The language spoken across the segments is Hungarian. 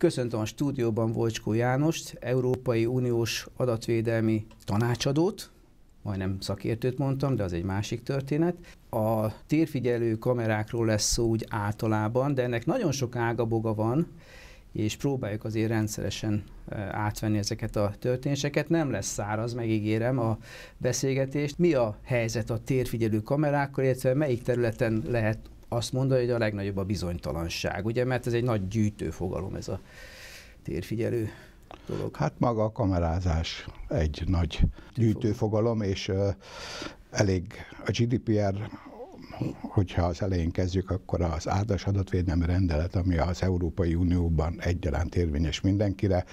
Köszöntöm a stúdióban Volcskó Jánost, Európai Uniós adatvédelmi tanácsadót, majdnem szakértőt mondtam, de az egy másik történet. A térfigyelő kamerákról lesz szó úgy általában, de ennek nagyon sok ágaboga van, és próbáljuk azért rendszeresen átvenni ezeket a történéseket. Nem lesz száraz, megígérem a beszélgetést. Mi a helyzet a térfigyelő kamerákkal, illetve melyik területen lehet azt mondani, hogy a legnagyobb a bizonytalanság, ugye, mert ez egy nagy gyűjtőfogalom, ez a térfigyelő dolog. Hát maga a kamerázás egy nagy gyűjtőfogalom, és elég a GDPR, hogyha az elején kezdjük, akkor az általános adatvédelmi rendelet, ami az Európai Unióban egyaránt érvényes mindenkire,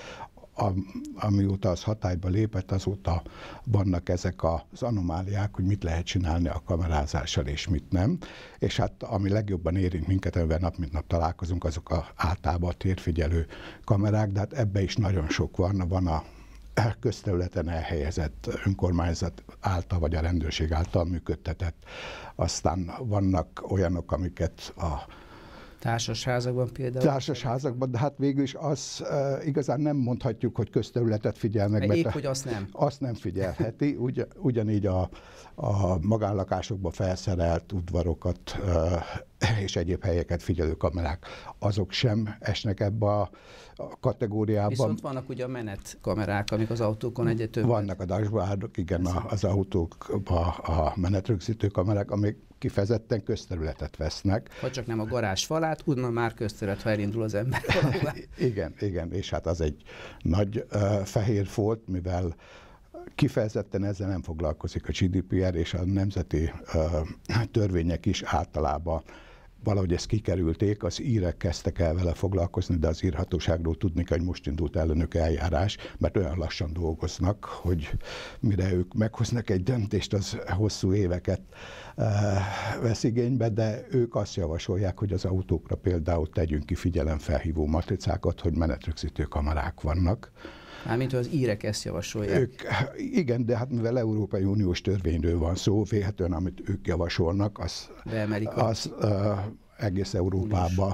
amióta az hatályba lépett, azóta vannak ezek az anomáliák, hogy mit lehet csinálni a kamerázással és mit nem. És hát ami legjobban érint minket, amivel nap mint nap találkozunk, azok általában a térfigyelő kamerák, de hát ebbe is nagyon sok van. Van a közterületen elhelyezett önkormányzat által, vagy a rendőrség által működtetett. Aztán vannak olyanok, amiket a társasházakban például? Társasházakban, de hát végül is az igazán nem mondhatjuk, hogy közterületet figyel meg. Mert épp, hogy azt nem. Azt nem figyelheti. Ugyanígy a magánlakásokban felszerelt udvarokat és egyéb helyeket figyelő kamerák, azok sem esnek ebbe a kategóriában. Viszont vannak ugye a menetkamerák, amik az autókon egyre többet. Vannak a dashboardok, igen, az autókban a menetrögzítő kamerák, amik kifejezetten közterületet vesznek. Vagy csak nem a garázs falát, onnan már közterület, ha elindul az ember. Igen, és hát az egy nagy fehér folt, mivel kifejezetten ezzel nem foglalkozik a GDPR, és a nemzeti törvények is általában valahogy ezt kikerülték, az írek kezdtek el vele foglalkozni, de az írhatóságról tudni kell, hogy most indult ellenük eljárás, mert olyan lassan dolgoznak, hogy mire ők meghoznak egy döntést, az hosszú éveket vesz igénybe, de ők azt javasolják, hogy az autókra például tegyünk ki figyelemfelhívó matricákat, hogy menetrögzítő kamerák vannak. Mármint, hogy az írek ezt javasolják. Igen, de hát mivel Európai Uniós törvényről van szó, véletlenül amit ők javasolnak, az egész Európában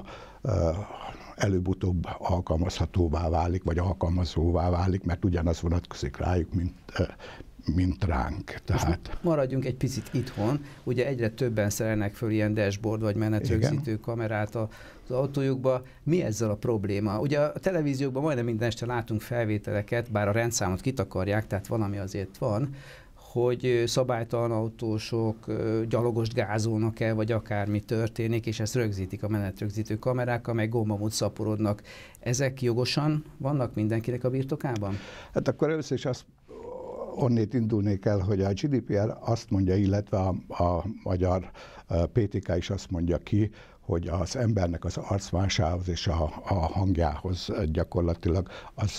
előbb-utóbb alkalmazhatóvá válik, vagy alkalmazóvá válik, mert ugyanaz vonatkozik rájuk, mint ránk. Tehát maradjunk egy picit itthon. Ugye egyre többen szerelnek föl ilyen dashboard vagy menetrögzítő kamerát az autójukba. Mi ezzel a probléma? Ugye a televíziókban majdnem minden este látunk felvételeket, bár a rendszámot kitakarják, tehát valami azért van, hogy szabálytalan autósok gyalogost gázolnak el, vagy akármi történik, és ezt rögzítik a menetrögzítő kamerák, amely gombamód szaporodnak. Ezek jogosan vannak mindenkinek a birtokában? Hát akkor először is onnét indulnék el, hogy a GDPR azt mondja, illetve a magyar PTK is azt mondja ki, hogy az embernek az arcmásához és a hangjához gyakorlatilag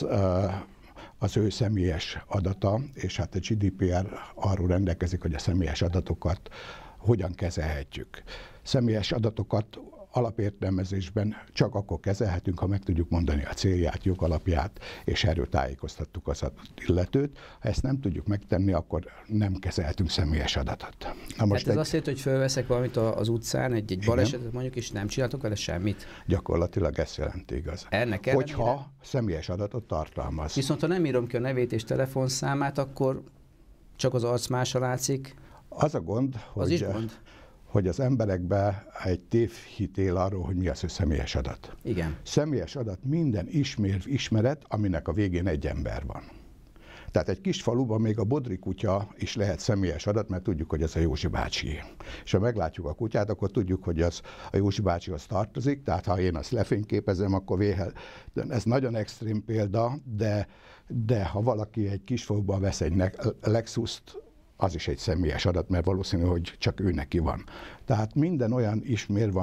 az ő személyes adata, és hát a GDPR arról rendelkezik, hogy a személyes adatokat hogyan kezelhetjük. Személyes adatokat alapértelmezésben csak akkor kezelhetünk, ha meg tudjuk mondani a célját, jogalapját, és erről tájékoztattuk az illetőt. Ha ezt nem tudjuk megtenni, akkor nem kezelhetünk személyes adatot. Na most ez azt jelenti, hogy fölveszek valamit az utcán, egy balesetet mondjuk, és nem csináltok vele semmit? Gyakorlatilag ezt jelenti, igaz. Hogyha személyes adatot tartalmaz. Viszont ha nem írom ki a nevét és telefonszámát, akkor csak az arcmása látszik. Az a gond, hogy az emberekben egy tévhit él arról, hogy mi az, hogy személyes adat. Igen. Személyes adat minden ismeret, aminek a végén egy ember van. Tehát egy kis faluban még a bodri kutya is lehet személyes adat, mert tudjuk, hogy ez a Józsi bácsi. És ha meglátjuk a kutyát, akkor tudjuk, hogy az a Józsi bácsihoz tartozik, tehát ha én azt lefényképezem, akkor ez nagyon extrém példa, de ha valaki egy kis faluban vesz egy Lexust, az is egy személyes adat, mert valószínű, hogy csak ő neki van. Tehát minden olyan ismérv,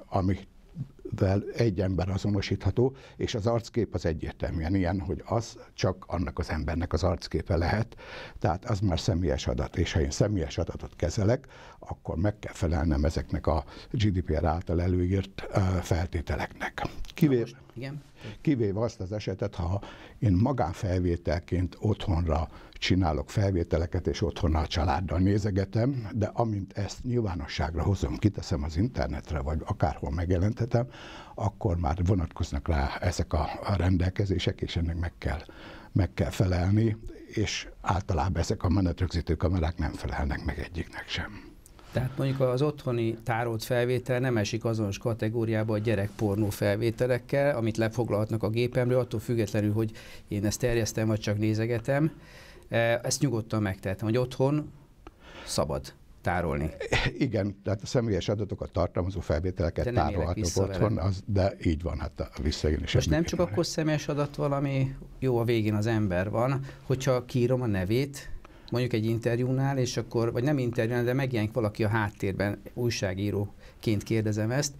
amivel egy ember azonosítható, és az arckép az egyértelműen ilyen, hogy az csak annak az embernek az arcképe lehet, tehát az már személyes adat, és ha én személyes adatot kezelek, akkor meg kell felelnem ezeknek a GDPR által előírt feltételeknek. Igen. Kivéve azt az esetet, ha én magánfelvételként otthonra csinálok felvételeket, és otthon a családdal nézegetem, de amint ezt nyilvánosságra hozom, kiteszem az internetre, vagy akárhol megjelentetem, akkor már vonatkoznak rá ezek a rendelkezések, és ennek meg kell felelni, és általában ezek a menetrögzítő kamerák nem felelnek meg egyiknek sem. Tehát mondjuk az otthoni tárolt felvétel nem esik azonos kategóriába a gyerekpornó felvételekkel, amit lefoglalhatnak a gépemről, attól függetlenül, hogy én ezt terjesztem, vagy csak nézegetem. Ezt nyugodtan megtehetem, hogy otthon szabad tárolni. Igen, tehát a személyes adatokat tartalmazó felvételeket tárolhatok otthon, de így van, hát visszajön is. Most nem csak akkor személyes adat valami, jó, a végén az ember van, hogyha kiírom a nevét, mondjuk egy interjúnál, és akkor, vagy nem interjúnál, de megjelenik valaki a háttérben, újságíróként kérdezem ezt,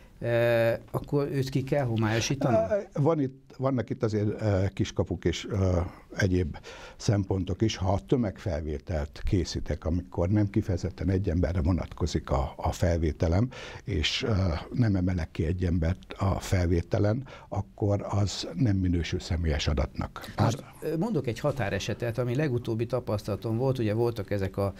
akkor őt ki kell homályosítani? Vannak itt azért kiskapuk és egyéb szempontok is. Ha a tömegfelvételt készítek, amikor nem kifejezetten egy emberre vonatkozik a felvételem, és nem emelek ki egy embert a felvételen, akkor az nem minősül személyes adatnak. Most mondok egy határesetet, ami legutóbbi tapasztalatom volt, ugye voltak ezek a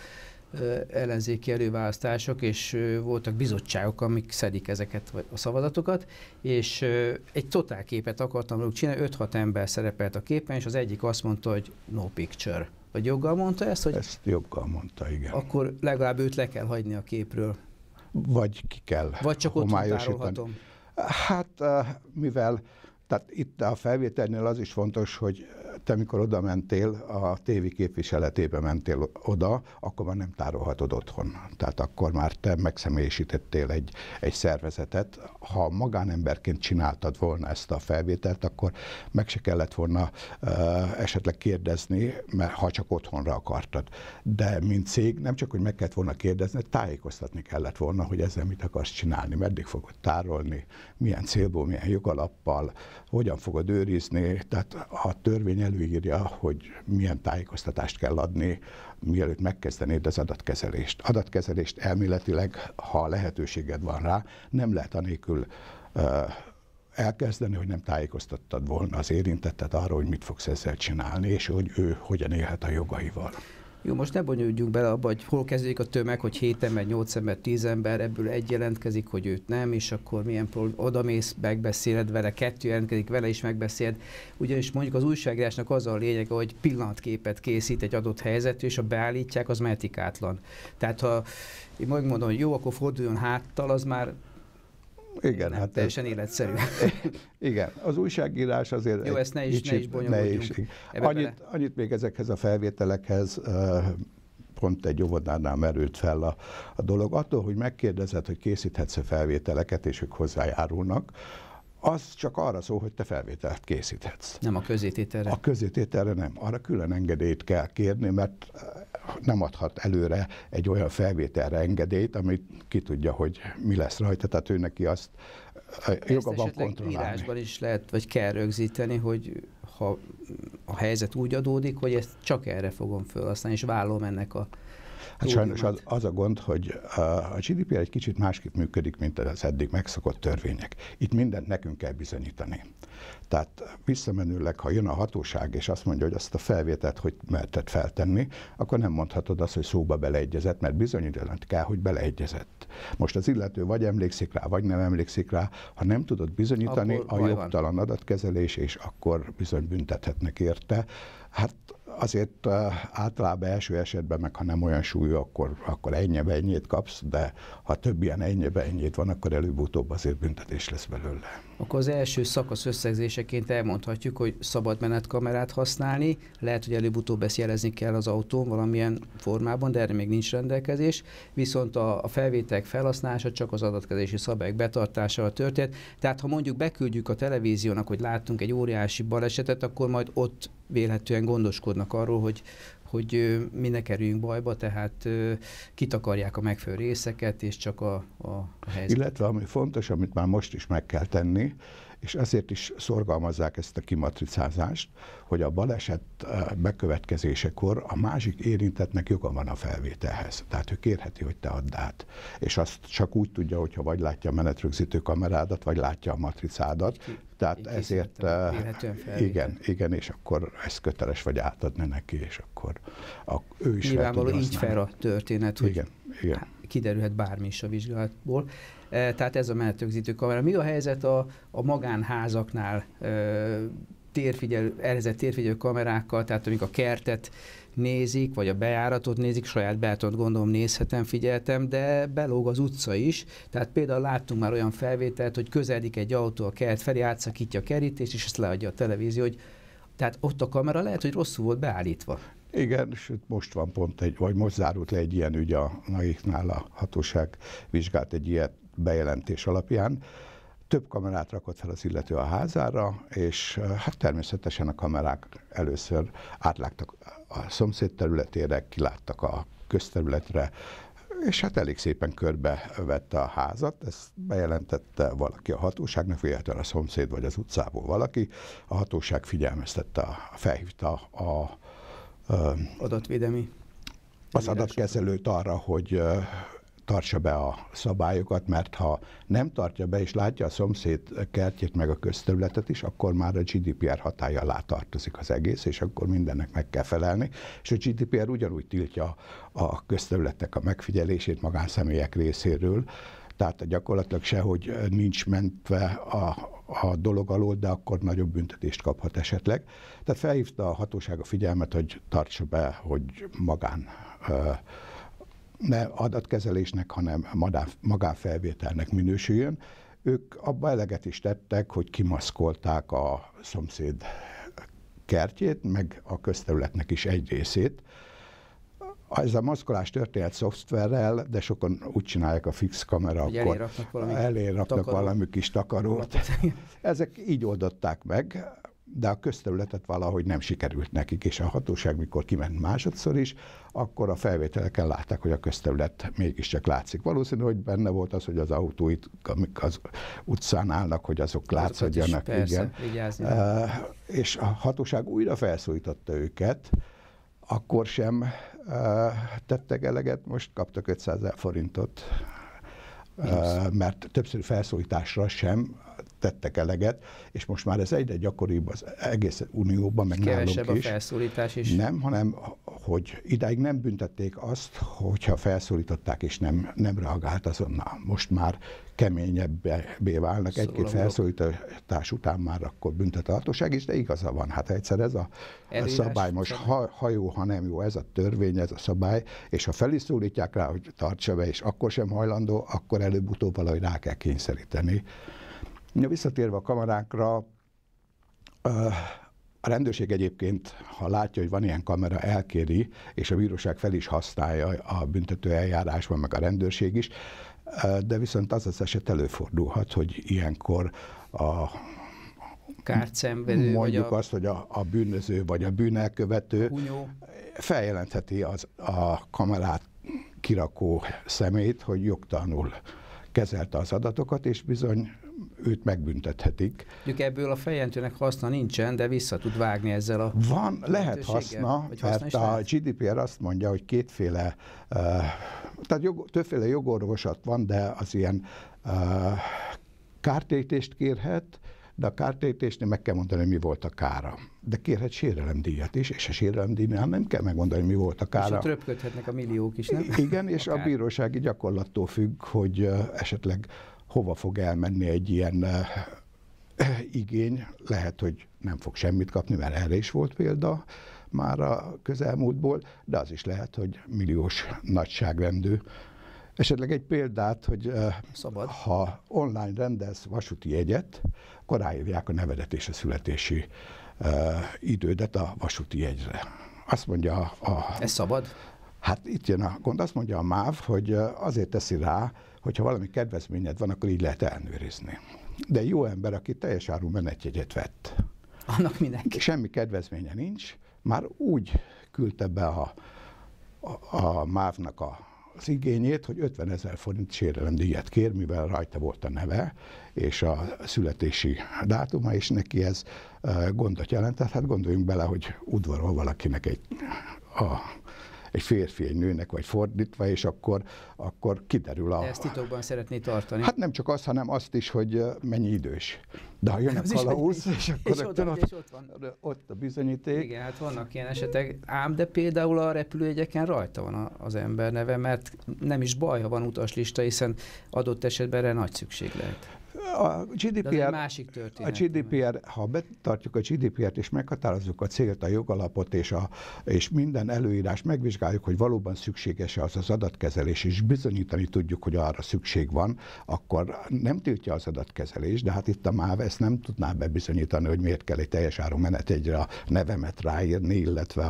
ellenzéki előválasztások, és voltak bizottságok, amik szedik ezeket a szavazatokat, és egy totálképet akartam róluk csinálni, 5-6 ember szerepelt a képen, és az egyik azt mondta, hogy no picture. Vagy joggal mondta ezt? Hogy ezt joggal mondta, igen. Akkor legalább őt le kell hagyni a képről. Vagy ki kell vagy csak otthon tárolhatom. Hát mivel, tehát itt a felvételnél az is fontos, hogy te mikor oda mentél, a tévé képviseletébe mentél oda, akkor már nem tárolhatod otthon. Tehát akkor már te megszemélyisítettél egy szervezetet. Ha magánemberként csináltad volna ezt a felvételt, akkor meg se kellett volna esetleg kérdezni, mert ha csak otthonra akartad. De mint cég nem csak, hogy meg kellett volna kérdezni, tájékoztatni kellett volna, hogy ezzel mit akarsz csinálni, meddig fogod tárolni, milyen célból, milyen jogalappal, hogyan fogod őrizni. Tehát a törvény előírja, hogy milyen tájékoztatást kell adni, mielőtt megkezdenéd az adatkezelést. Adatkezelést elméletileg, ha lehetőséged van rá, nem lehet anélkül elkezdeni, hogy nem tájékoztattad volna az érintettet arról, hogy mit fogsz ezzel csinálni, és hogy ő hogyan élhet a jogaival. Jó, most ne bonyolódjunk bele abba, hogy hol kezdődik a tömeg, hogy 7 ember, 8 ember, 10 ember, ebből egy jelentkezik, hogy őt nem, és akkor milyen odamész, megbeszéled vele, 2 jelentkezik, vele is megbeszéled. Ugyanis mondjuk az újságírásnak az a lényege, hogy pillanatképet készít egy adott helyzetről, és ha beállítják, az már etikátlan. Tehát ha én mondom, hogy jó, akkor forduljon háttal, az már igen, nem, hát teljesen életszerű. Igen, az újságírás azért jó, ezt ne is bonyolódjunk. Annyit még ezekhez a felvételekhez, pont egy óvodánál merült fel a dolog. Attól, hogy megkérdezed, hogy készíthetsz-e felvételeket, és ők hozzájárulnak, az csak arra szól, hogy te felvételt készíthetsz. Nem a közétételre? A közétételre nem. Arra külön engedélyt kell kérni, mert nem adhat előre egy olyan felvételre engedélyt, amit ki tudja, hogy mi lesz rajta, tehát ő neki azt joga van kontrollálni. Írásban is lehet, vagy kell rögzíteni, hogy ha a helyzet úgy adódik, hogy ezt csak erre fogom felhasználni, és vállom ennek a Hát sajnos az a gond, hogy a GDPR egy kicsit másképp működik, mint az eddig megszokott törvények. Itt mindent nekünk kell bizonyítani. Tehát visszamenőleg, ha jön a hatóság, és azt mondja, hogy azt a felvételt hogy merted feltenni, akkor nem mondhatod azt, hogy szóba beleegyezett, mert bizonyítani kell, hogy beleegyezett. Most az illető vagy emlékszik rá, vagy nem emlékszik rá. Ha nem tudod bizonyítani, akkor a jogtalan adatkezelés, és akkor bizony büntethetnek érte. Hát azért általában első esetben, meg ha nem olyan súlyú, akkor ennyit kapsz, de ha több ilyen ennyit van, akkor előbb-utóbb azért büntetés lesz belőle. Akkor az első szakasz összegzéseként elmondhatjuk, hogy szabad menetkamerát használni, lehet, hogy előbb-utóbb ezt jelezni kell az autón valamilyen formában, de erre még nincs rendelkezés, viszont a felvételek felhasználása csak az adatkezelési szabályok betartásával történt. Tehát ha mondjuk beküldjük a televíziónak, hogy láttunk egy óriási balesetet, akkor majd ott vélhetően gondoskodnak arról, hogy mi ne kerüljünk bajba, tehát kitakarják a megfelelő részeket, és csak a helyzet. Illetve ami fontos, amit már most is meg kell tenni, és ezért is szorgalmazzák ezt a kimatricázást, hogy a baleset bekövetkezésekor a másik érintettnek joga van a felvételhez. Tehát ő kérheti, hogy te add át. És azt csak úgy tudja, hogyha vagy látja a menetrögzítő kamerádat, vagy látja a matricádat. Tehát ezért, igen, és akkor ezt köteles vagy átadni neki, és akkor ő is nyilvánvaló így fel a történet, hogy igen. Kiderülhet bármi is a vizsgálatból. Tehát ez a menetrögzítő kamera. Mi a helyzet a magánházaknál elhelyezett térfigyelő kamerákkal, tehát amik a kertet nézik, vagy a bejáratot nézik, saját bejáratot gondolom nézhetem, figyeltem, de belóg az utca is. Tehát például láttunk már olyan felvételt, hogy közeledik egy autó a kert felé, átszakítja a kerítést, és ezt leadja a televízió, hogy tehát ott a kamera lehet, hogy rosszul volt beállítva. Igen, és most van vagy most zárult le egy ilyen ügy a NAIK-nál, a hatóság vizsgált egy ilyen bejelentés alapján. Több kamerát rakott fel az illető a házára, és hát természetesen a kamerák először átláttak a szomszéd területére, kiláttak a közterületre, és hát elég szépen körbevette a házat. Ezt bejelentette valaki a hatóságnak, véletlenül a szomszéd vagy az utcából valaki. A hatóság figyelmeztette, felhívta az adatkezelőt arra, hogy tartsa be a szabályokat, mert ha nem tartja be és látja a szomszéd kertjét meg a közterületet is, akkor már a GDPR hatálya alá tartozik az egész, és akkor mindennek meg kell felelni. És a GDPR ugyanúgy tiltja a közterületek a megfigyelését magánszemélyek részéről, tehát gyakorlatilag sehogy nincs mentve a dolog alól, de akkor nagyobb büntetést kaphat esetleg. Tehát felhívta a hatóság a figyelmet, hogy tartsa be, hogy ne adatkezelésnek, hanem magánfelvételnek minősüljön. Ők abba eleget is tettek, hogy kimaszkolták a szomszéd kertjét, meg a közterületnek is egy részét. Ez a maszkolás történet szoftverrel, de sokan úgy csinálják a fix kamera, akkor elé raknak valami kis takarót. Ezek így oldották meg, de a közterületet valahogy nem sikerült nekik, és a hatóság, mikor kiment másodszor is, akkor a felvételeken látták, hogy a közterület mégiscsak látszik. Valószínű, hogy benne volt az, hogy az autóit, amik az utcán állnak, hogy azok látszódjanak. Igen. És a hatóság újra felszólította őket, akkor sem tettek eleget, most kaptak 500 000 forintot, mert többször felszólításra sem tettek eleget, és most már ez egyre gyakoribb az egész Unióban, meg nálunk is. Kevesebb a felszólítás is. Nem, hanem hogy idáig nem büntették azt, hogyha felszólították és nem reagált azonnal. Most már keményebbé válnak, egy-két felszólítás után már akkor büntet a hatóság is, de igaza van. Hát egyszer ez a szabály most, ha jó, ha nem jó, ez a törvény, ez a szabály, és ha fel is szólítják rá, hogy tartsa be, és akkor sem hajlandó, akkor előbb-utóbb valahogy rá kell kényszeríteni. Visszatérve a kamerákra, a rendőrség egyébként, ha látja, hogy van ilyen kamera, elkéri, és a bíróság fel is használja a büntető eljárásban, meg a rendőrség is, de viszont az eset előfordulhat, hogy ilyenkor kárt szenvedő, mondjuk azt, hogy a bűnöző vagy a bűnelkövető feljelentheti a kamerát kirakó személyt, hogy jogtalanul kezelte az adatokat, és bizony őt megbüntethetik. Mondjuk ebből a feljelentőnek haszna nincsen, de vissza tud vágni ezzel a lehet haszna, mert a GDPR azt mondja, hogy kétféle, tehát többféle jogorvosat van, de az ilyen kártérítést kérhet, de a kártérítésnél meg kell mondani, mi volt a kára. De kérhet sérelemdíjat is, és a sérelemdíjnál nem kell megmondani, mi volt a kára. És ott röpködhetnek a milliók is, nem? Igen, és a bírósági gyakorlattól függ, hogy esetleg hova fog elmenni egy ilyen igény. Lehet, hogy nem fog semmit kapni, mert erre is volt példa már a közelmúltból, de az is lehet, hogy milliós nagyságrendű. Esetleg egy példát, hogy ha online rendelsz vasúti jegyet, akkor ráírják a nevedet és a születési idődet a vasúti jegyre. Azt mondja Ez szabad? Hát itt jön a gond. Azt mondja a MÁV, hogy azért teszi rá, hogyha valami kedvezményed van, akkor így lehet ellenőrizni. De jó ember, aki teljes áru menetjegyet vett, annak mindenki. Semmi kedvezménye nincs, már úgy küldte be a MÁV-nak a az igényét, hogy 50 000 forint sérelemdíjat kér, mivel rajta volt a neve, és a születési dátuma, és neki ez gondot jelentett. Hát gondoljunk bele, hogy udvarol valakinek egy férfi egy nőnek, vagy fordítva, és akkor kiderül De ezt titokban szeretné tartani? Hát nem csak azt, hanem azt is, hogy mennyi idős. De ha jön a kalauz, és akkor ott a bizonyíték. Igen, hát vannak ilyen esetek, ám de például a repülőjegyeken rajta van az ember neve, mert nem is baj, ha van utaslista, hiszen adott esetben erre nagy szükség lehet. A GDPR, másik történet. A GDPR, ha betartjuk a GDPR-t és meghatározzuk a célt, a jogalapot és minden előírás megvizsgáljuk, hogy valóban szükséges-e az adatkezelés, és bizonyítani tudjuk, hogy arra szükség van, akkor nem tiltja az adatkezelés, de hát itt a MÁV ezt nem tudná bebizonyítani, hogy miért kell egy teljes áru menetjegyre a nevemet ráírni, illetve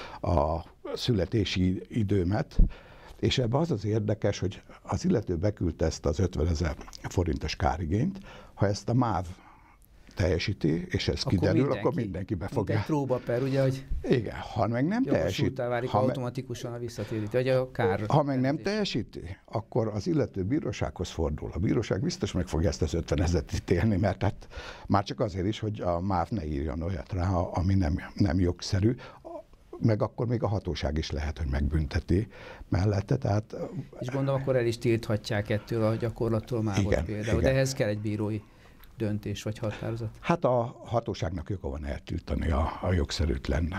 a születési időmet. És ebben az érdekes, hogy az illető beküldte ezt az 50 000 forintos kárigényt, ha ezt a MÁV teljesíti, és ez akkor kiderül, akkor mindenki befogja. Egy próbaper, ugye, hogy igen, ha meg nem teljesíti, válik automatikusan a visszatéríti, vagy a kár. Ha meg nem teljesíti, akkor az illető bírósághoz fordul. A bíróság biztos meg fogja ezt az 50 000-et ítélni, mert hát már csak azért is, hogy a MÁV ne írjon olyat rá, ami nem jogszerű, meg akkor még a hatóság is lehet, hogy megbünteti mellette. Tehát, és gondolom, akkor el is tilthatják ettől a gyakorlattól már volt például. Igen. De ehhez kell egy bírói döntés vagy határozat. Hát a hatóságnak joga van eltiltani a jogszerűtlen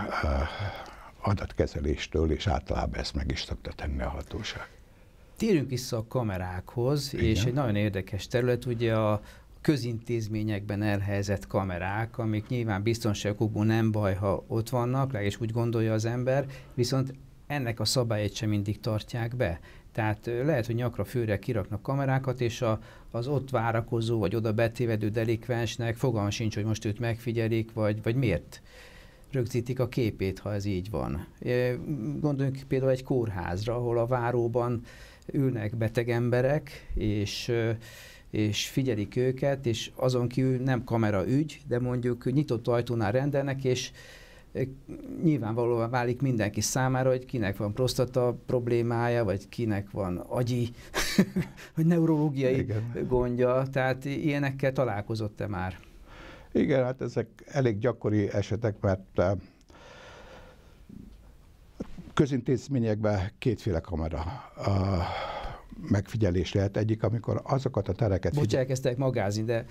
adatkezeléstől, és általában ezt meg is szokta tenni a hatóság. Térjünk vissza a kamerákhoz, igen. És egy nagyon érdekes terület, ugye a közintézményekben elhelyezett kamerák, amik nyilván biztonságokból nem baj, ha ott vannak, legalábbis úgy gondolja az ember, viszont ennek a szabályait sem mindig tartják be. Tehát lehet, hogy nyakra főre kiraknak kamerákat, és az ott várakozó, vagy oda betévedő delikvensnek fogalma sincs, hogy most őt megfigyelik, vagy miért rögzítik a képét, ha ez így van. Gondoljunk például egy kórházra, ahol a váróban ülnek beteg emberek, és figyelik őket, és azon kívül nem kamera ügy, de mondjuk nyitott ajtónál rendelnek, és nyilvánvalóan válik mindenki számára, hogy kinek van prostata problémája, vagy kinek van agyi, vagy neurológiai igen. gondja. Tehát ilyenekkel találkozott-e már? Igen, hát ezek elég gyakori esetek, mert közintézményekben kétféle kamera megfigyelés lehet. Egyik, amikor azokat a tereket... Elkezdtek magázni, de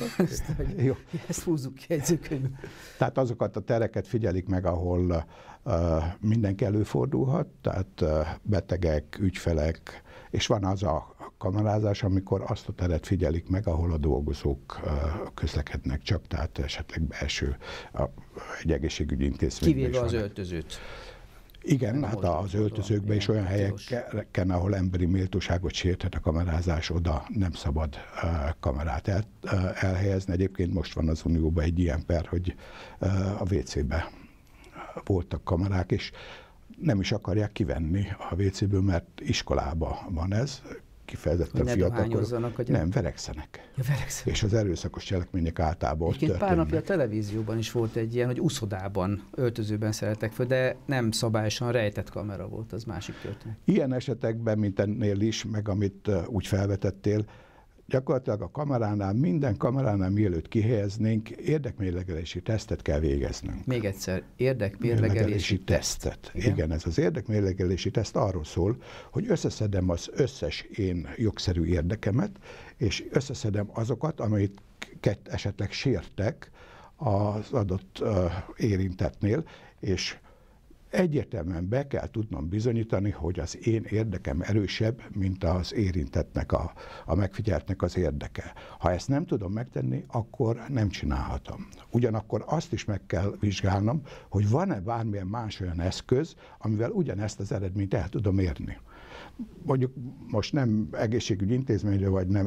ezt húzzuk ki jegyzőkönyvbe. Tehát azokat a tereket figyelik meg, ahol mindenki előfordulhat, tehát betegek, ügyfelek, és van az a kamerázás, amikor azt a teret figyelik meg, ahol a dolgozók közlekednek csak, tehát esetleg belső egy egészségügyi intézményben. Kivéve az öltözőt. Igen, hát az öltözőkben is olyan helyeken, ahol emberi méltóságot sérthet a kamerázás, oda nem szabad kamerát elhelyezni. Egyébként most van az Unióban egy ilyen per, hogy a WC-be voltak kamerák, és nem is akarják kivenni a WC-ből, mert iskolában van ez. Kifejezetten fiatalok. Nem, verekszenek. Ja, verekszenek. És az erőszakos cselekmények általában ott történnek. Pár napja a televízióban is volt egy ilyen, hogy úszodában, öltözőben szerettek föl, de nem szabályosan rejtett kamera volt, az másik történet. Ilyen esetekben, mint ennél is, meg amit úgy felvetettél, gyakorlatilag a kameránál, minden kameránál mielőtt kihelyeznénk, érdekmérlegelési tesztet kell végeznünk. Még egyszer, érdekmérlegelési tesztet. Igen, ez az érdekmérlegelési teszt arról szól, hogy összeszedem az összes én jogszerű érdekemet, és összeszedem azokat, amelyeket esetleg sértek az adott érintettnél, és egyértelműen be kell tudnom bizonyítani, hogy az én érdekem erősebb, mint az érintettnek, a megfigyeltnek az érdeke. Ha ezt nem tudom megtenni, akkor nem csinálhatom. Ugyanakkor azt is meg kell vizsgálnom, hogy van-e bármilyen más olyan eszköz, amivel ugyanezt az eredményt el tudom érni. Mondjuk most nem egészségügyi intézményről, vagy nem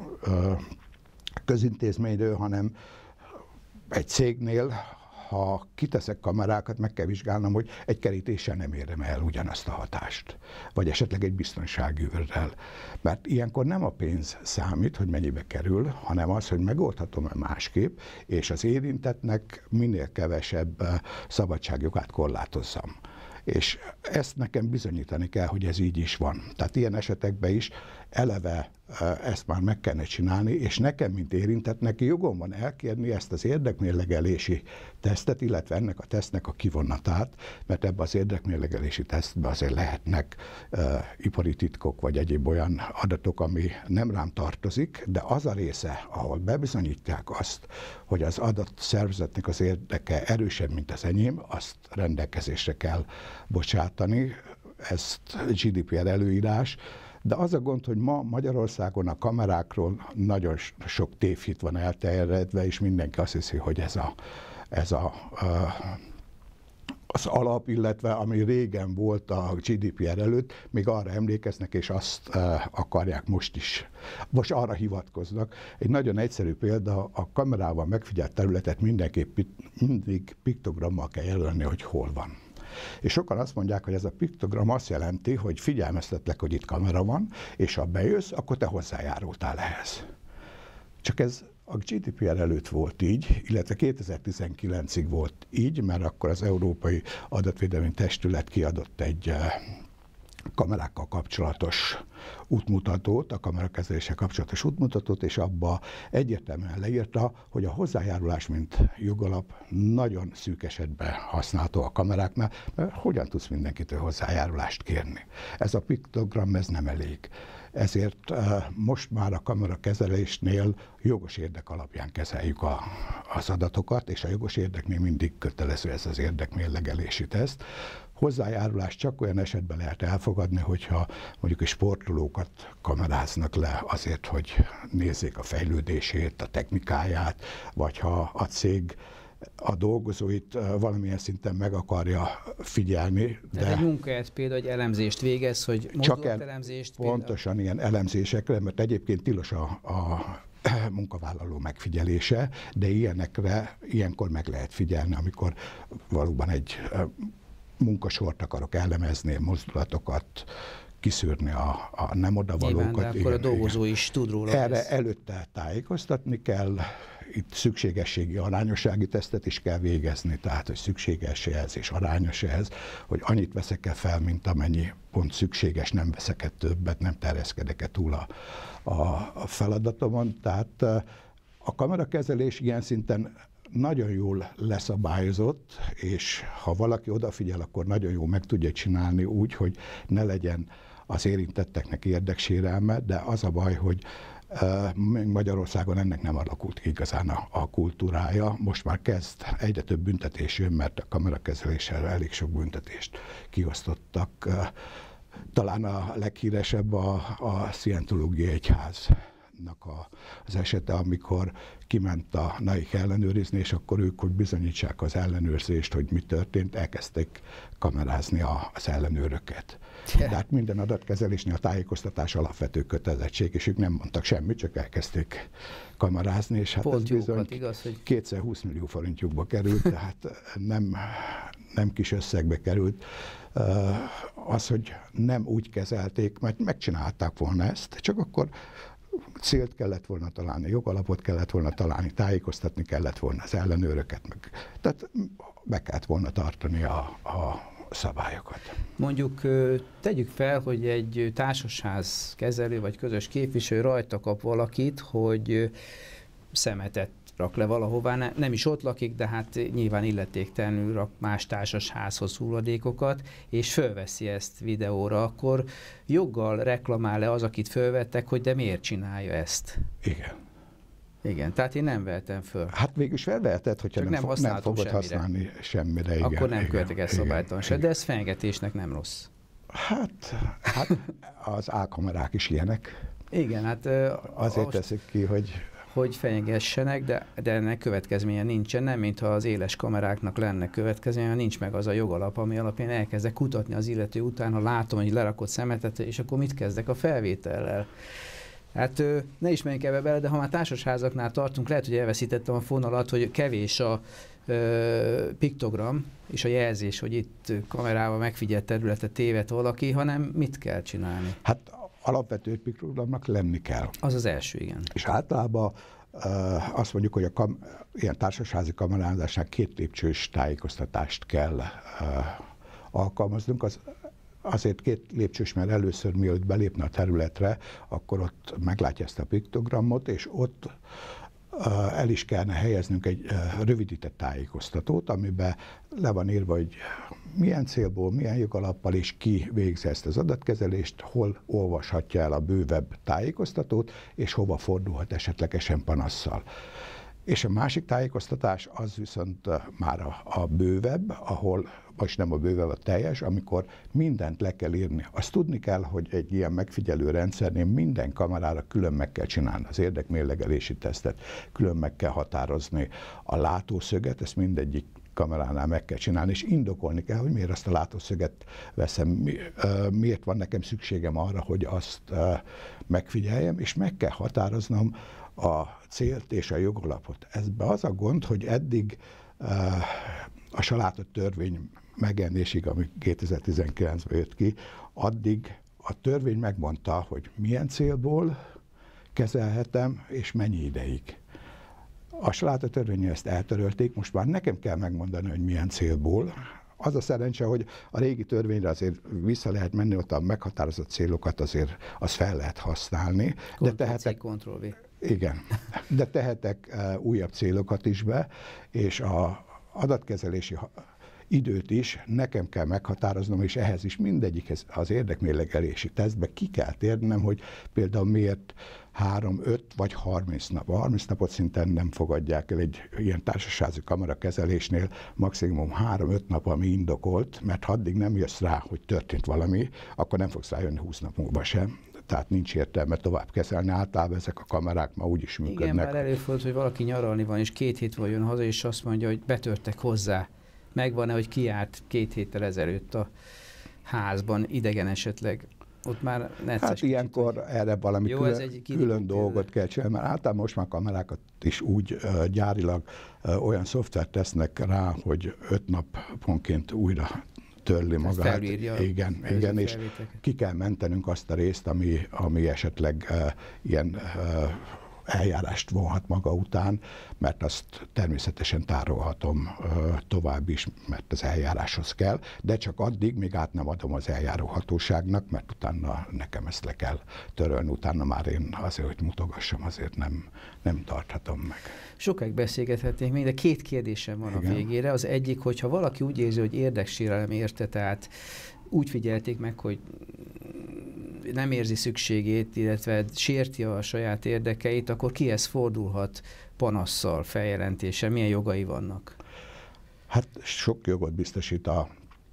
közintézményről, hanem egy cégnél, ha kiteszek kamerákat, meg kell vizsgálnom, hogy egy kerítéssel nem érem el ugyanazt a hatást. Vagy esetleg egy biztonsági őrrel. Mert ilyenkor nem a pénz számít, hogy mennyibe kerül, hanem az, hogy megoldhatom-e másképp, és az érintettnek minél kevesebb szabadságjogát korlátozzam. És ezt nekem bizonyítani kell, hogy ez így is van. Tehát ilyen esetekben is eleve ezt már meg kellene csinálni, és nekem, mint érintettnek jogom van elkérni ezt az érdekmérlegelési tesztet, illetve ennek a tesztnek a kivonatát, mert ebben az érdekmérlegelési tesztben azért lehetnek ipari titkok, vagy egyéb olyan adatok, ami nem rám tartozik, de az a része, ahol bebizonyítják azt, hogy az adott szervezetnek az érdeke erősebb, mint az enyém, azt rendelkezésre kell bocsátani, ezt GDPR előírás. De az a gond, hogy ma Magyarországon a kamerákról nagyon sok tévhit van elterjedve, és mindenki azt hiszi, hogy ez az alap, illetve ami régen volt a GDPR előtt, még arra emlékeznek, és azt akarják most is. Most arra hivatkoznak. Egy nagyon egyszerű példa, a kamerával megfigyelt területet mindig piktogrammal kell jelölni, hogy hol van. És sokan azt mondják, hogy ez a piktogram azt jelenti, hogy figyelmeztetlek, hogy itt kamera van, és ha bejössz, akkor te hozzájárultál ehhez. Csak ez a GDPR előtt volt így, illetve 2019-ig volt így, mert akkor az Európai Adatvédelmi Testület kiadott egy kamerákkal kapcsolatos útmutatót, a kamerakezeléssel kapcsolatos útmutatót, és abba egyértelműen leírta, hogy a hozzájárulás, mint jogalap nagyon szűk esetben használható a kameráknál, mert hogyan tudsz mindenkitől hozzájárulást kérni? Ez a piktogram, ez nem elég. Ezért most már a kamerakezelésnél jogos érdek alapján kezeljük az adatokat, és a jogos érdeknél mindig kötelező ez az érdekmérlegelési teszt. Hozzájárulást csak olyan esetben lehet elfogadni, hogyha mondjuk a sportolókat kameráznak le azért, hogy nézzék a fejlődését, a technikáját, vagy ha a cég a dolgozóit valamilyen szinten meg akarja figyelni. De egy munkáját például, egy elemzést végez, hogy mozdulatelemzést. Pontosan ilyen elemzésekre, mert egyébként tilos a munkavállaló megfigyelése, de ilyenkor meg lehet figyelni, amikor valóban egy munkasort akarok elemezni, mozdulatokat, kiszűrni a nem odavalókat. Nyilván, de akkor a dolgozó is tud róla. Erre előtte tájékoztatni kell, itt szükségességi, arányossági tesztet is kell végezni, tehát hogy szükséges ez és arányos ez, hogy annyit veszek-e fel, mint amennyi pont szükséges, nem veszek-e többet, nem terjeszkedek-e túl a feladatomon. Tehát a kamerakezelés ilyen szinten nagyon jól leszabályozott, és ha valaki odafigyel, akkor nagyon jól meg tudja csinálni úgy, hogy ne legyen az érintetteknek érdeksérelme, de az a baj, hogy Magyarországon ennek nem alakult igazán a kultúrája. Most már kezd egyre több büntetés jön, mert a kamerakezeléssel elég sok büntetést kiosztottak. Talán a leghíresebb a Scientológiai Egyháznak az esete, amikor kiment a NAIK ellenőrizni, és akkor ők, hogy bizonyítsák az ellenőrzést, hogy mi történt, elkezdték kamerázni az ellenőröket. Tehát minden adatkezelésnél a tájékoztatás alapvető kötelezettség, és ők nem mondtak semmit, csak elkezdték kamerázni, és hát ez bizony igaz, hogy... kétszer 20 millió forintjukba került, tehát nem kis összegbe került. Az, hogy nem úgy kezelték, mert megcsinálták volna ezt, csak akkor célt kellett volna találni, jogalapot kellett volna találni, tájékoztatni kellett volna az ellenőröket, tehát be kellett volna tartani a szabályokat. Mondjuk tegyük fel, hogy egy társasház kezelő vagy közös képviselő rajta kap valakit, hogy szemetet rak le valahová, nem is ott lakik, de hát nyilván illetéktelenül rak más társasházhoz hulladékokat, és fölveszi ezt videóra, akkor joggal reklamál-e az, akit fölvettek, hogy de miért csinálja ezt? Igen. Igen, tehát én nem vehetem föl. Hát végülis felveheted, hogyha nem fogod használni semmire. Igen, akkor nem követek el szabálytalanság, de ez fenyegetésnek nem rossz. Hát az álkamerák is ilyenek. Igen, hát azért teszik ki, hogy fenyegessenek, de ennek következménye nincsen, nem mintha az éles kameráknak lenne következménye, nincs meg az a jogalap, ami alapján elkezdek kutatni az illető után, ha látom, hogy lerakott szemetet, és akkor mit kezdek a felvétellel. Hát ne is menjünk ebbe bele, de ha már társasházaknál tartunk, lehet, hogy elveszítettem a fonalat, hogy kevés a piktogram és a jelzés, hogy itt kamerával megfigyelt területet téved valaki, hanem mit kell csinálni? Hát alapvető piktogramnak lenni kell. Az az első, igen. És általában azt mondjuk, hogy ilyen társasházi kamerázásnál 2 lépcsős tájékoztatást kell alkalmaznunk, azért 2 lépcsős, mert először mielőtt belépne a területre, akkor ott meglátja ezt a piktogramot, és ott el is kellene helyeznünk egy rövidített tájékoztatót, amiben le van írva, hogy milyen célból, milyen jogalappal és ki végzi ezt az adatkezelést, hol olvashatja el a bővebb tájékoztatót, és hova fordulhat esetlegesen panasszal. És a másik tájékoztatás az viszont már a bővebb, ahol, most nem a bővebb, a teljes, amikor mindent le kell írni. Azt tudni kell, hogy egy ilyen megfigyelő rendszernél minden kamerára külön meg kell csinálni az érdekmérlegelési tesztet, külön meg kell határozni a látószöget, ezt mindegyik kameránál meg kell csinálni, és indokolni kell, hogy miért azt a látószöget veszem, miért van nekem szükségem arra, hogy azt megfigyeljem, és meg kell határoznom a célt és a jogalapot. Ezben az a gond, hogy eddig a saláta törvény megjelenésig, ami 2019-ben jött ki, addig a törvény megmondta, hogy milyen célból kezelhetem, és mennyi ideig. A saláta törvényen ezt eltörölték, most már nekem kell megmondani, hogy milyen célból. Az a szerencse, hogy a régi törvényre azért vissza lehet menni, ott a meghatározott célokat azért azt fel lehet használni. De tehetek, igen, de tehetek újabb célokat is be, és az adatkezelési időt is nekem kell meghatároznom, és ehhez is mindegyikhez az érdekmérlegelési tesztbe ki kell térnem, hogy például miért 3, 5 vagy 30 nap. A 30 napot szinten nem fogadják el egy ilyen társasági kamerakezelésnél, maximum 3-5 nap, ami indokolt, mert ha addig nem jössz rá, hogy történt valami, akkor nem fogsz rájönni 20 nap múlva sem. Tehát nincs értelme tovább kezelni. Általában ezek a kamerák ma úgy is működnek. Igen, már előfordult, hogy valaki nyaralni van, és 2 hét jön haza, és azt mondja, hogy betörtek hozzá. Megvan-e, hogy kijárt 2 héttel ezelőtt a házban, idegen esetleg? Ott már hát ilyenkor kicsit, erre valami külön dolgot kell csinálni, mert általában most már kamerákat is úgy gyárilag olyan szoftvert tesznek rá, hogy 5 naponként újra törli magát. Felírja. Igen, és ki kell mentenünk azt a részt, ami esetleg ilyen eljárást vonhat maga után, mert azt természetesen tárolhatom tovább is, mert az eljáráshoz kell, de csak addig, míg át nem adom az eljáróhatóságnak, mert utána nekem ezt le kell törölni, utána már én azért, hogy mutogassam, azért nem tarthatom meg. Sokáig beszélgethetnénk még, de 2 kérdésem van a végére. Az egyik, hogyha valaki úgy érzi, hogy érdeksérelem érte, tehát úgy figyelték meg, hogy nem érzi szükségét, illetve sérti a saját érdekeit, akkor kihez fordulhat panasszal, feljelentéssel? Milyen jogai vannak? Hát sok jogot biztosít a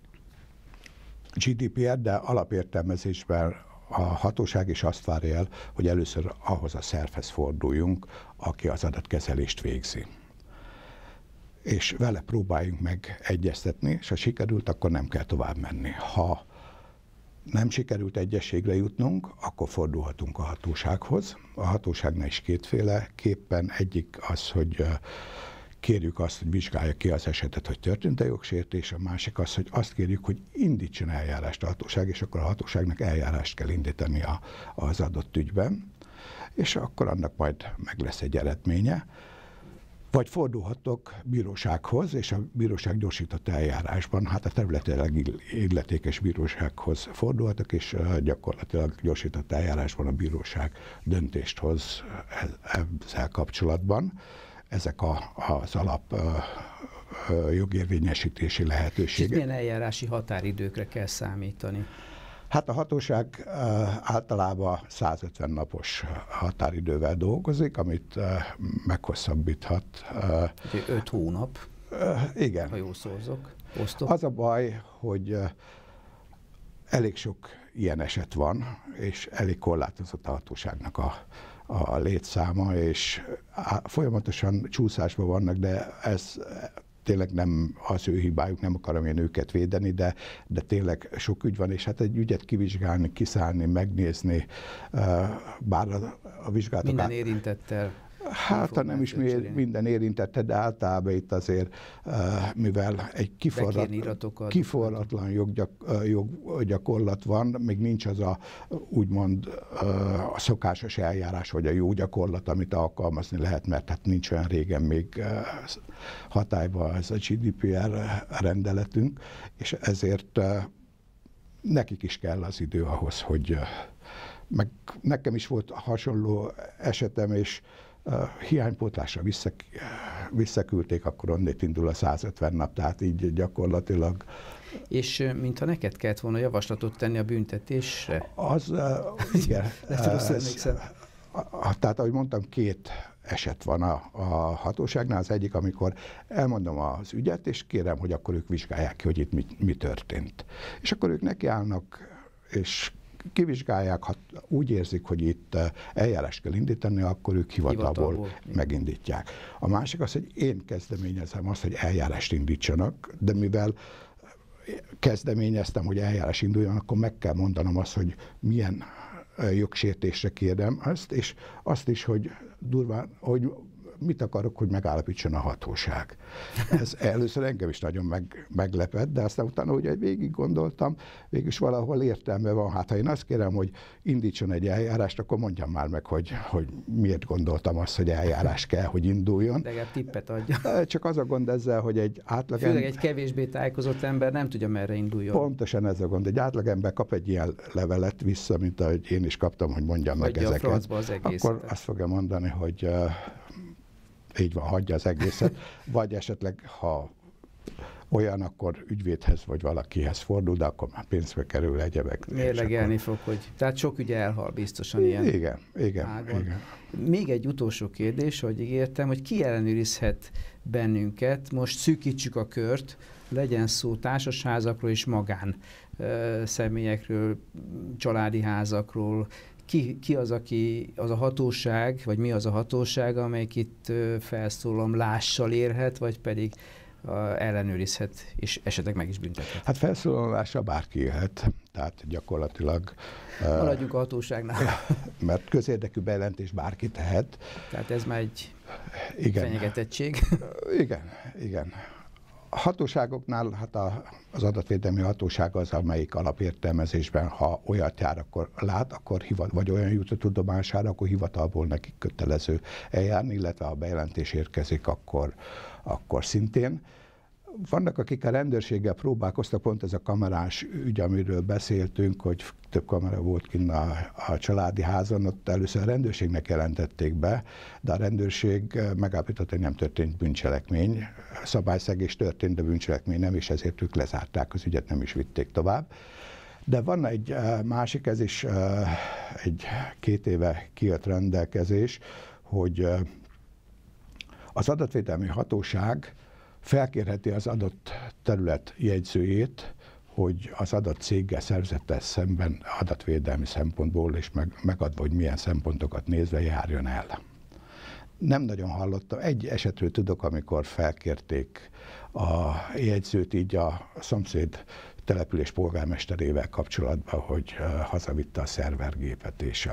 GDPR, de alapértelmezésben a hatóság is azt várja el, hogy először ahhoz a szervhez forduljunk, aki az adatkezelést végzi. És vele próbáljunk meg egyeztetni, és ha sikerült, akkor nem kell tovább menni. Ha nem sikerült egyességre jutnunk, akkor fordulhatunk a hatósághoz. A hatóságnál is 2 képpen. Egyik az, hogy kérjük azt, hogy vizsgálja ki az esetet, hogy történt-e jogsértés, a másik az, hogy azt kérjük, hogy indítson eljárást a hatóság, és akkor a hatóságnak eljárást kell indítani az adott ügyben, és akkor annak majd meg lesz egy eredménye. Vagy fordulhatok bírósághoz, és a bíróság gyorsított eljárásban, hát a területileg illetékes bírósághoz fordulhatok, és gyakorlatilag gyorsított eljárásban a bíróság döntést hoz ezzel kapcsolatban. Ezek az alap jogérvényesítési lehetőségek. És milyen eljárási határidőkre kell számítani? Hát a hatóság általában 150 napos határidővel dolgozik, amit meghosszabbíthat. 5 hónap, igen. Ha jól szózok. Osztok. Az a baj, hogy elég sok ilyen eset van, és elég korlátozott a hatóságnak a létszáma, és folyamatosan csúszásban vannak, de ez tényleg nem az ő hibájuk, nem akarom én őket védeni, de tényleg sok ügy van, és hát egy ügyet kivizsgálni, kiszállni, megnézni, bár a vizsgálatok... Minden érintettel. Hát, nem is minden érintette, de általában itt azért, mivel egy kiforratlan joggyakorlat van, még nincs az a úgymond a szokásos eljárás, vagy a jó gyakorlat, amit alkalmazni lehet, mert hát nincs olyan régen még hatályban ez a GDPR rendeletünk, és ezért nekik is kell az idő ahhoz, hogy meg nekem is volt hasonló esetem, és hiánypótlásra visszaküldték, akkor onnét indul a 150 nap, tehát így gyakorlatilag. És mintha neked kellett volna javaslatot tenni a büntetésre? Az, igen. Tehát, ahogy mondtam, 2 eset van a hatóságnál. Az egyik, amikor elmondom az ügyet, és kérem, hogy akkor ők vizsgálják ki, hogy itt mi történt. És akkor ők nekiállnak, és kivizsgálják, ha úgy érzik, hogy itt eljárást kell indítani, akkor ők hivatalból megindítják. A másik az, hogy én kezdeményezem azt, hogy eljárást indítsanak, de mivel kezdeményeztem, hogy eljárás induljon, akkor meg kell mondanom azt, hogy milyen jogsértésre kérem ezt, és azt is, hogy durván, hogy mit akarok, hogy megállapítson a hatóság. Ez először engem is nagyon meglepett, de aztán utána, hogy végig gondoltam, végülis valahol értelme van. Hát ha én azt kérem, hogy indítson egy eljárást, akkor mondjam már meg, hogy miért gondoltam azt, hogy eljárás kell, hogy induljon. Legalább tippet adja. Csak az a gond ezzel, hogy egy átlag főleg egy kevésbé tájékozott ember nem tudja, merre induljon. Pontosan ez a gond. Egy átlagember kap egy ilyen levelet vissza, mint ahogy én is kaptam, hogy mondjam meg ezeket. Akkor azt fogja mondani, hogy így van, hagyja az egészet, vagy esetleg, ha olyan, akkor ügyvédhez vagy valakihez fordul, de akkor már pénzbe kerül egyebek. Mérlegelni fog, hogy... Tehát sok ügy elhal biztosan ilyen Igen. Még egy utolsó kérdés, hogy ígértem, hogy ki ellenőrizhet bennünket, most szűkítsük a kört, legyen szó társasházakról és magán személyekről, családi házakról. Ki az, aki az a hatóság, vagy mi az a hatóság, amelyik itt felszólalással érhet, vagy pedig ellenőrizhet, és esetleg meg is büntethet? Hát felszólalással bárki élhet, tehát gyakorlatilag... Maradjunk a hatóságnál. Mert közérdekű bejelentés bárki tehet. Tehát ez már egy fenyegetettség. Igen. A hatóságoknál, hát az adatvédelmi hatóság az, amelyik alapértelmezésben, ha olyat jár, akkor lát, akkor vagy olyan jut a tudomására, akkor hivatalból nekik kötelező eljárni, illetve ha bejelentés érkezik, akkor szintén. Vannak, akik a rendőrséggel próbálkoztak, pont ez a kamerás ügy, amiről beszéltünk, hogy több kamera volt kint a családi házon, ott először a rendőrségnek jelentették be, de a rendőrség megállapította, hogy nem történt bűncselekmény. Szabályszegés történt, de bűncselekmény nem, és ezért ők lezárták az ügyet, nem is vitték tovább. De van egy másik, ez is egy 2 éve kijött rendelkezés, hogy az adatvédelmi hatóság felkérheti az adott terület jegyzőjét, hogy az adott céggel, szervezettel szemben adatvédelmi szempontból és megadva, hogy milyen szempontokat nézve járjon el. Nem nagyon hallottam. Egy esetről tudok, amikor felkérték a jegyzőt így a szomszéd település polgármesterével kapcsolatban, hogy hazavitte a szervergépet, és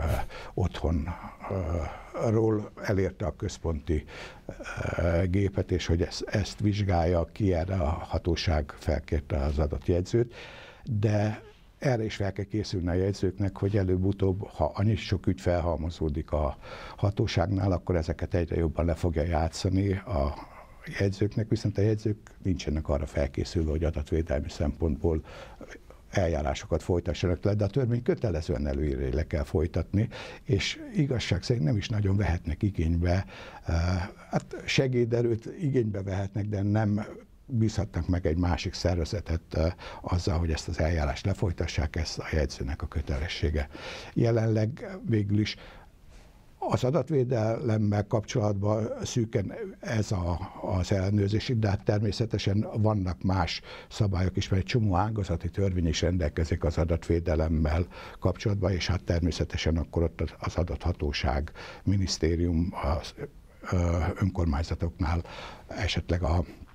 otthonról elérte a központi gépet, és hogy ezt vizsgálja ki, erre a hatóság felkérte az adott jegyzőt, de erre is fel kell készülni a jegyzőknek, hogy előbb-utóbb, ha annyi sok ügy felhalmozódik a hatóságnál, akkor ezeket egyre jobban le fogja játszani a jegyzőknek, viszont a jegyzők nincsenek arra felkészülve, hogy adatvédelmi szempontból eljárásokat folytassanak le, de a törvény kötelezően előírja, hogy le kell folytatni, és igazság szerint nem is nagyon vehetnek igénybe, hát segéderőt igénybe vehetnek, de nem bízhatnak meg egy másik szervezetet azzal, hogy ezt az eljárást lefolytassák, ez a jegyzőnek a kötelessége. Jelenleg végül is az adatvédelemmel kapcsolatban szűken ez az ellenőrzés, de hát természetesen vannak más szabályok is, mert egy csomó ágazati törvény is rendelkezik az adatvédelemmel kapcsolatban, és hát természetesen akkor ott az adott hatóság, minisztérium, az önkormányzatoknál esetleg a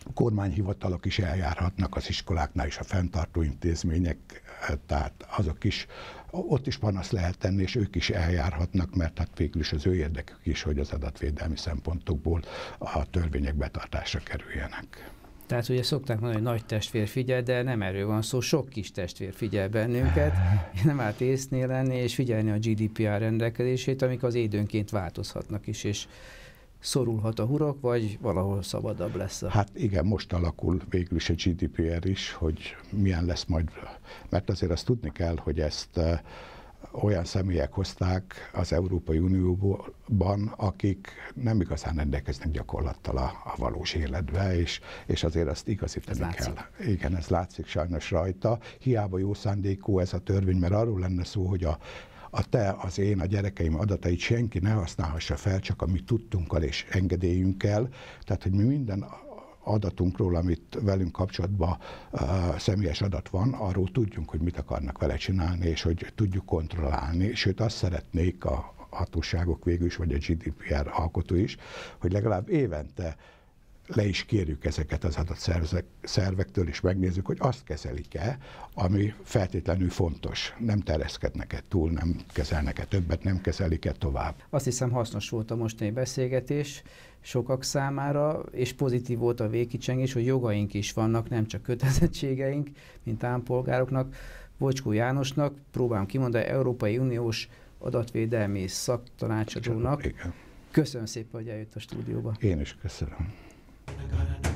kormányhivatalok is eljárhatnak, az iskoláknál is a fenntartó intézmények, tehát azok is, ott is panaszt lehet tenni, és ők is eljárhatnak, mert hát végül is az ő érdekük is, hogy az adatvédelmi szempontokból a törvények betartásra kerüljenek. Tehát ugye szokták mondani, hogy nagy testvér figyel, de nem erről van szó, sok kis testvér figyel bennünket, nem árt észnél lenni és figyelni a GDPR rendelkezését, amik az időnként változhatnak is, és szorulhat a hurok, vagy valahol szabadabb lesz. Hát igen, most alakul végül is a GDPR is, hogy milyen lesz majd, mert azért azt tudni kell, hogy ezt olyan személyek hozták az Európai Unióban, akik nem igazán rendelkeznek gyakorlattal a valós életbe, és azért azt igazítani kell. Igen, ez látszik sajnos rajta. Hiába jó szándékú ez a törvény, mert arról lenne szó, hogy a te, az én, a gyerekeim adatait senki ne használhassa fel, csak a mi tudtunkkal és engedélyünkkel. Tehát, hogy mi minden adatunkról, amit velünk kapcsolatban személyes adat van, arról tudjunk, hogy mit akarnak vele csinálni, és hogy tudjuk kontrollálni. Sőt, azt szeretnék a hatóságok végül is, vagy a GDPR alkotó is, hogy legalább évente le is kérjük ezeket az adatszervektől, és megnézzük, hogy azt kezelik-e, ami feltétlenül fontos. Nem terjeszkednek-e túl, nem kezelnek-e többet, nem kezelik-e tovább. Azt hiszem, hasznos volt a mostani beszélgetés sokak számára, és pozitív volt a végkicsengés, hogy jogaink is vannak, nem csak kötelezettségeink, mint állampolgároknak. Vocskó Jánosnak, próbálom kimondani, Európai Uniós adatvédelmi szaktanácsadónak. Köszönöm szépen, hogy eljött a stúdióba. Én is köszönöm.